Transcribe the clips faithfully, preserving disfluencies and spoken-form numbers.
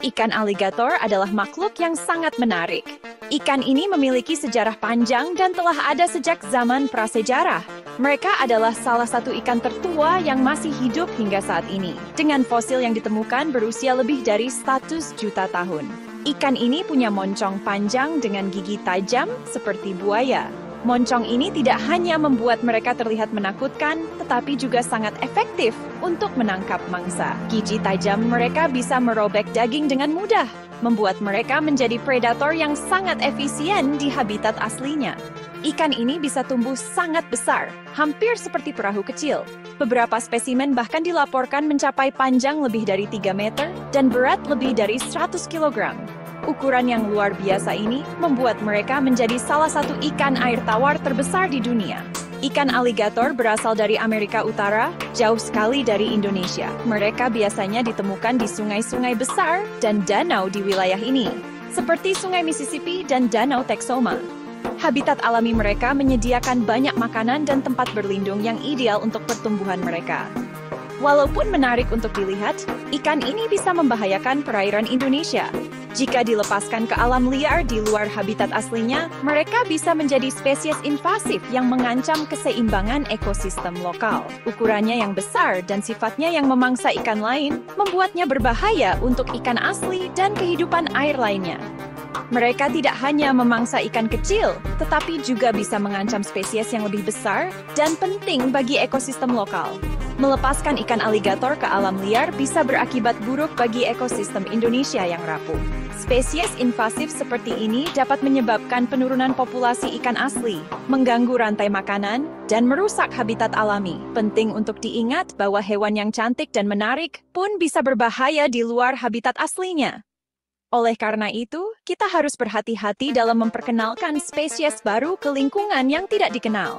Ikan aligator adalah makhluk yang sangat menarik. Ikan ini memiliki sejarah panjang dan telah ada sejak zaman prasejarah. Mereka adalah salah satu ikan tertua yang masih hidup hingga saat ini, dengan fosil yang ditemukan berusia lebih dari seratus juta tahun. Ikan ini punya moncong panjang dengan gigi tajam seperti buaya. Moncong ini tidak hanya membuat mereka terlihat menakutkan, tetapi juga sangat efektif untuk menangkap mangsa. Gigi tajam mereka bisa merobek daging dengan mudah, membuat mereka menjadi predator yang sangat efisien di habitat aslinya. Ikan ini bisa tumbuh sangat besar, hampir seperti perahu kecil. Beberapa spesimen bahkan dilaporkan mencapai panjang lebih dari tiga meter dan berat lebih dari seratus kilogram. Ukuran yang luar biasa ini membuat mereka menjadi salah satu ikan air tawar terbesar di dunia. Ikan aligator berasal dari Amerika Utara, jauh sekali dari Indonesia. Mereka biasanya ditemukan di sungai-sungai besar dan danau di wilayah ini, seperti Sungai Mississippi dan Danau Texoma. Habitat alami mereka menyediakan banyak makanan dan tempat berlindung yang ideal untuk pertumbuhan mereka. Walaupun menarik untuk dilihat, ikan ini bisa membahayakan perairan Indonesia. Jika dilepaskan ke alam liar di luar habitat aslinya, mereka bisa menjadi spesies invasif yang mengancam keseimbangan ekosistem lokal. Ukurannya yang besar dan sifatnya yang memangsa ikan lain membuatnya berbahaya untuk ikan asli dan kehidupan air lainnya. Mereka tidak hanya memangsa ikan kecil, tetapi juga bisa mengancam spesies yang lebih besar dan penting bagi ekosistem lokal. Melepaskan ikan aligator ke alam liar bisa berakibat buruk bagi ekosistem Indonesia yang rapuh. Spesies invasif seperti ini dapat menyebabkan penurunan populasi ikan asli, mengganggu rantai makanan, dan merusak habitat alami. Penting untuk diingat bahwa hewan yang cantik dan menarik pun bisa berbahaya di luar habitat aslinya. Oleh karena itu, kita harus berhati-hati dalam memperkenalkan spesies baru ke lingkungan yang tidak dikenal.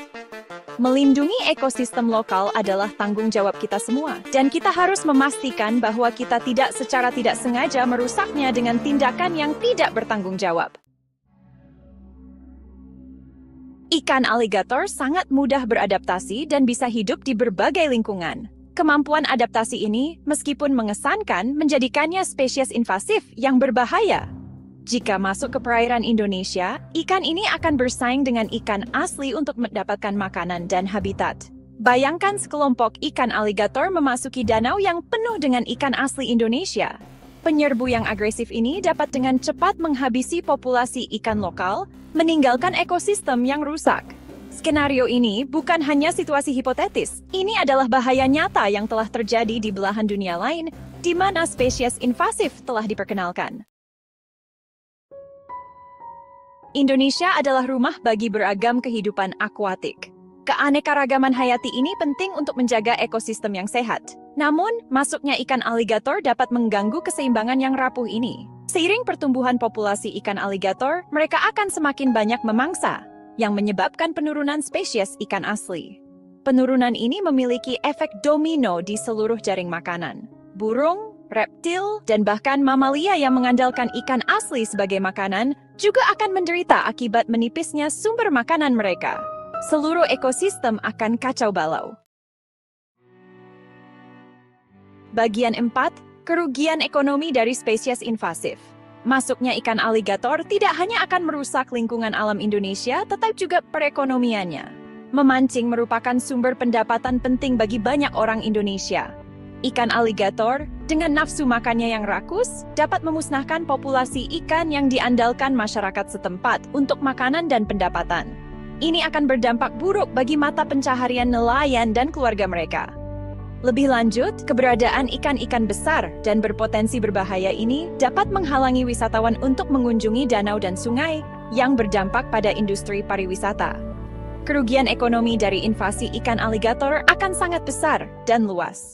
Melindungi ekosistem lokal adalah tanggung jawab kita semua, dan kita harus memastikan bahwa kita tidak secara tidak sengaja merusaknya dengan tindakan yang tidak bertanggung jawab. Ikan aligator sangat mudah beradaptasi dan bisa hidup di berbagai lingkungan. Kemampuan adaptasi ini, meskipun mengesankan, menjadikannya spesies invasif yang berbahaya. Jika masuk ke perairan Indonesia, ikan ini akan bersaing dengan ikan asli untuk mendapatkan makanan dan habitat. Bayangkan sekelompok ikan aligator memasuki danau yang penuh dengan ikan asli Indonesia. Penyerbu yang agresif ini dapat dengan cepat menghabisi populasi ikan lokal, meninggalkan ekosistem yang rusak. Skenario ini bukan hanya situasi hipotetis, ini adalah bahaya nyata yang telah terjadi di belahan dunia lain, di mana spesies invasif telah diperkenalkan. Indonesia adalah rumah bagi beragam kehidupan akuatik. Keanekaragaman hayati ini penting untuk menjaga ekosistem yang sehat. Namun, masuknya ikan aligator dapat mengganggu keseimbangan yang rapuh ini. Seiring pertumbuhan populasi ikan aligator, mereka akan semakin banyak memangsa, yang menyebabkan penurunan spesies ikan asli. Penurunan ini memiliki efek domino di seluruh jaring makanan. Burung, reptil, dan bahkan mamalia yang mengandalkan ikan asli sebagai makanan juga akan menderita akibat menipisnya sumber makanan mereka. Seluruh ekosistem akan kacau balau. Bagian empat, kerugian ekonomi dari spesies invasif. Masuknya ikan aligator tidak hanya akan merusak lingkungan alam Indonesia, tetapi juga perekonomiannya. Memancing merupakan sumber pendapatan penting bagi banyak orang Indonesia. Ikan aligator, dengan nafsu makannya yang rakus, dapat memusnahkan populasi ikan yang diandalkan masyarakat setempat untuk makanan dan pendapatan. Ini akan berdampak buruk bagi mata pencaharian nelayan dan keluarga mereka. Lebih lanjut, keberadaan ikan-ikan besar dan berpotensi berbahaya ini dapat menghalangi wisatawan untuk mengunjungi danau dan sungai yang berdampak pada industri pariwisata. Kerugian ekonomi dari invasi ikan aligator akan sangat besar dan luas.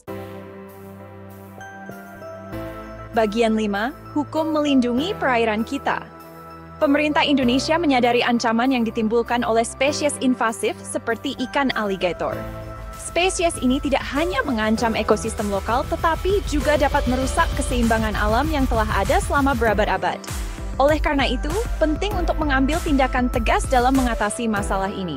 Bagian lima, hukum melindungi perairan kita. Pemerintah Indonesia menyadari ancaman yang ditimbulkan oleh spesies invasif seperti ikan aligator. Spesies ini tidak hanya mengancam ekosistem lokal, tetapi juga dapat merusak keseimbangan alam yang telah ada selama berabad-abad. Oleh karena itu, penting untuk mengambil tindakan tegas dalam mengatasi masalah ini.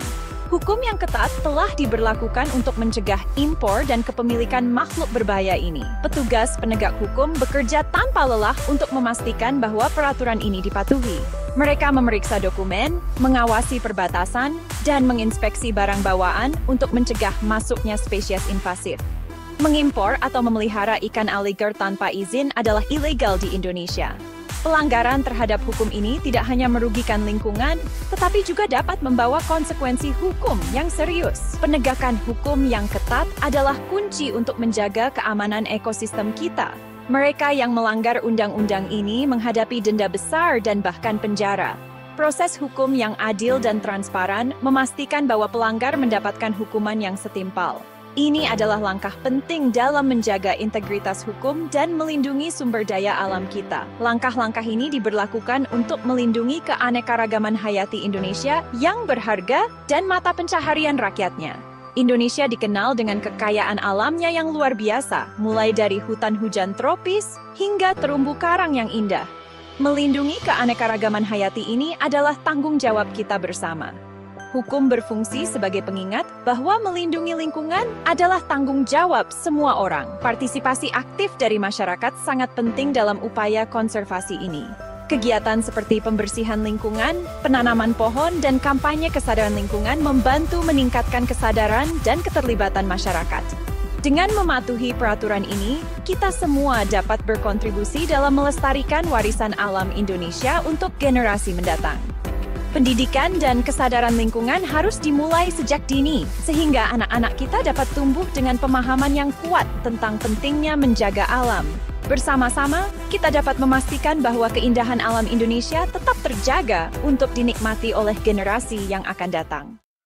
Hukum yang ketat telah diberlakukan untuk mencegah impor dan kepemilikan makhluk berbahaya ini. Petugas penegak hukum bekerja tanpa lelah untuk memastikan bahwa peraturan ini dipatuhi. Mereka memeriksa dokumen, mengawasi perbatasan, dan menginspeksi barang bawaan untuk mencegah masuknya spesies invasif. Mengimpor atau memelihara ikan aligator tanpa izin adalah ilegal di Indonesia. Pelanggaran terhadap hukum ini tidak hanya merugikan lingkungan, tetapi juga dapat membawa konsekuensi hukum yang serius. Penegakan hukum yang ketat adalah kunci untuk menjaga keamanan ekosistem kita. Mereka yang melanggar undang-undang ini menghadapi denda besar dan bahkan penjara. Proses hukum yang adil dan transparan memastikan bahwa pelanggar mendapatkan hukuman yang setimpal. Ini adalah langkah penting dalam menjaga integritas hukum dan melindungi sumber daya alam kita. Langkah-langkah ini diberlakukan untuk melindungi keanekaragaman hayati Indonesia yang berharga dan mata pencaharian rakyatnya. Indonesia dikenal dengan kekayaan alamnya yang luar biasa, mulai dari hutan hujan tropis hingga terumbu karang yang indah. Melindungi keanekaragaman hayati ini adalah tanggung jawab kita bersama. Hukum berfungsi sebagai pengingat bahwa melindungi lingkungan adalah tanggung jawab semua orang. Partisipasi aktif dari masyarakat sangat penting dalam upaya konservasi ini. Kegiatan seperti pembersihan lingkungan, penanaman pohon, dan kampanye kesadaran lingkungan membantu meningkatkan kesadaran dan keterlibatan masyarakat. Dengan mematuhi peraturan ini, kita semua dapat berkontribusi dalam melestarikan warisan alam Indonesia untuk generasi mendatang. Pendidikan dan kesadaran lingkungan harus dimulai sejak dini, sehingga anak-anak kita dapat tumbuh dengan pemahaman yang kuat tentang pentingnya menjaga alam. Bersama-sama, kita dapat memastikan bahwa keindahan alam Indonesia tetap terjaga untuk dinikmati oleh generasi yang akan datang.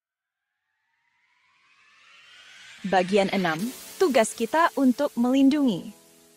Bagian enam. Tugas kita untuk melindungi.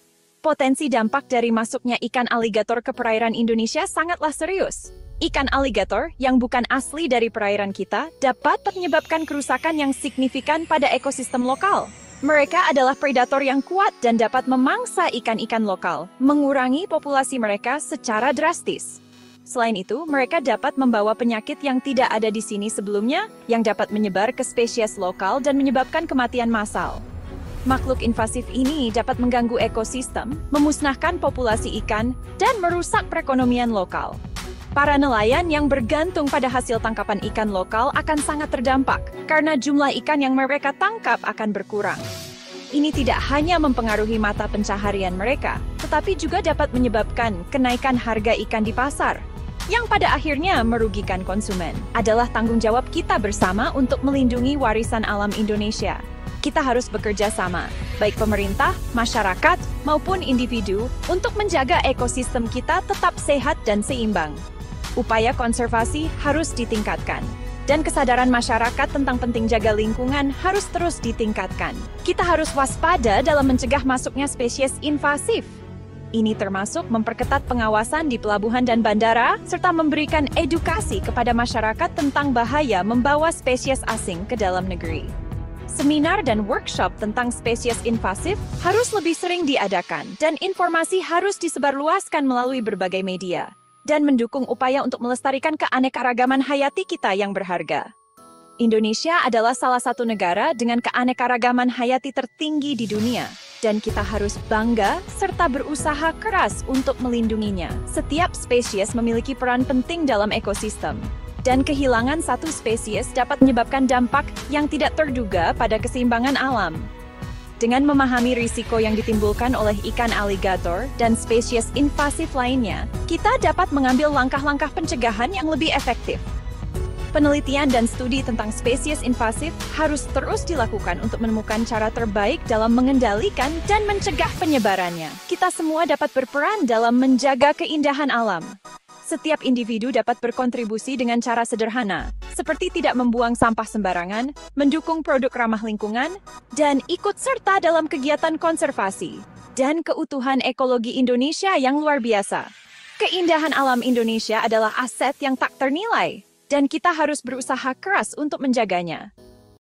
Potensi dampak dari masuknya ikan aligator ke perairan Indonesia sangatlah serius. Ikan aligator yang bukan asli dari perairan kita dapat menyebabkan kerusakan yang signifikan pada ekosistem lokal. Mereka adalah predator yang kuat dan dapat memangsa ikan-ikan lokal, mengurangi populasi mereka secara drastis. Selain itu, mereka dapat membawa penyakit yang tidak ada di sini sebelumnya, yang dapat menyebar ke spesies lokal dan menyebabkan kematian massal. Makhluk invasif ini dapat mengganggu ekosistem, memusnahkan populasi ikan, dan merusak perekonomian lokal. Para nelayan yang bergantung pada hasil tangkapan ikan lokal akan sangat terdampak karena jumlah ikan yang mereka tangkap akan berkurang. Ini tidak hanya mempengaruhi mata pencaharian mereka, tetapi juga dapat menyebabkan kenaikan harga ikan di pasar, yang pada akhirnya merugikan konsumen. Adalah tanggung jawab kita bersama untuk melindungi warisan alam Indonesia. Kita harus bekerja sama, baik pemerintah, masyarakat, maupun individu, untuk menjaga ekosistem kita tetap sehat dan seimbang. Upaya konservasi harus ditingkatkan, dan kesadaran masyarakat tentang penting jaga lingkungan harus terus ditingkatkan. Kita harus waspada dalam mencegah masuknya spesies invasif. Ini termasuk memperketat pengawasan di pelabuhan dan bandara, serta memberikan edukasi kepada masyarakat tentang bahaya membawa spesies asing ke dalam negeri. Seminar dan workshop tentang spesies invasif harus lebih sering diadakan, dan informasi harus disebarluaskan melalui berbagai media, dan mendukung upaya untuk melestarikan keanekaragaman hayati kita yang berharga. Indonesia adalah salah satu negara dengan keanekaragaman hayati tertinggi di dunia, dan kita harus bangga serta berusaha keras untuk melindunginya. Setiap spesies memiliki peran penting dalam ekosistem, dan kehilangan satu spesies dapat menyebabkan dampak yang tidak terduga pada keseimbangan alam. Dengan memahami risiko yang ditimbulkan oleh ikan aligator dan spesies invasif lainnya, kita dapat mengambil langkah-langkah pencegahan yang lebih efektif. Penelitian dan studi tentang spesies invasif harus terus dilakukan untuk menemukan cara terbaik dalam mengendalikan dan mencegah penyebarannya. Kita semua dapat berperan dalam menjaga keindahan alam. Setiap individu dapat berkontribusi dengan cara sederhana, seperti tidak membuang sampah sembarangan, mendukung produk ramah lingkungan, dan ikut serta dalam kegiatan konservasi dan keutuhan ekologi Indonesia yang luar biasa. Keindahan alam Indonesia adalah aset yang tak ternilai, dan kita harus berusaha keras untuk menjaganya.